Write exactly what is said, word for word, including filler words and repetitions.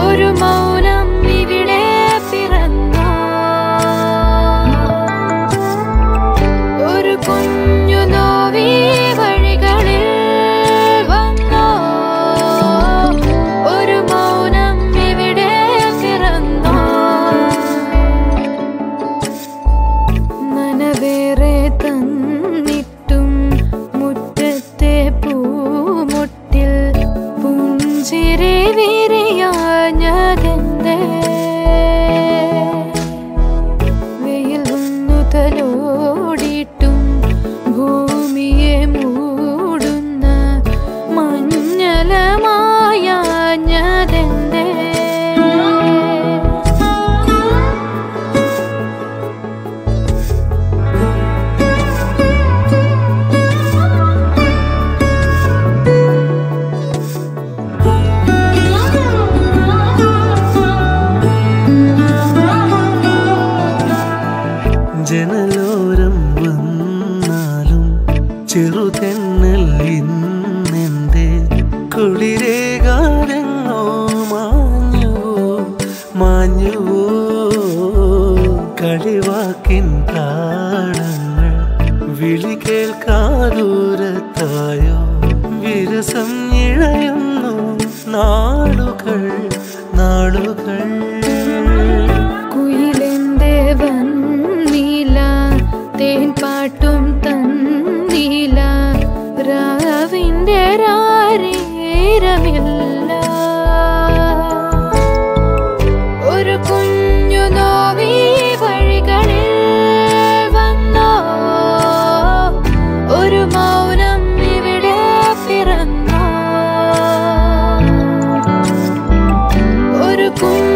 ഒരു മൗനം ഇവിടെ പിറന്നോ, ഒരു കുഞ്ഞു നോവി വഴികളിൽ വന്നോ, ഒരു മൗനം ഇവിടെ പിറന്നോ. നനവേറെ തന്നിട്ടും മുറ്റത്തെ പൂമൊട്ടിൽ പുഞ്ചിരി വിരിയാഞ്ഞതെന്തേ, വെയിൽ വന്നു തലോടിയിട്ടും ഭൂമിയെ മൂടുന്ന മഞ്ഞളമായാഞ്ഞതെന്തേ. ജനലോരം വന്നാലും ചെറുതെന്നൽ ഇന്നെന്റെ കുളിരേകാതെങ്ങോ മാഞ്ഞുവോ മാഞ്ഞുവോ. കളിവാക്കിൻ താളങ്ങൾ വിളി കേൾക്കാദൂരത്തായോ, വിരസം ഇഴയുന്നു നാളുകൾ നാളുകൾ. കുയിലെന്റെ വന്നീല, തേൻ പാട്ടും തന്നീല, രാവിന്റെ രാരേരമില്ല. ഒരു കുഞ്ഞു നോവി വഴികളിൽ വന്നോ, ഒരു മൗനം ഇവിടെ പിറന്നോ, ഒരു കുഞ്ഞു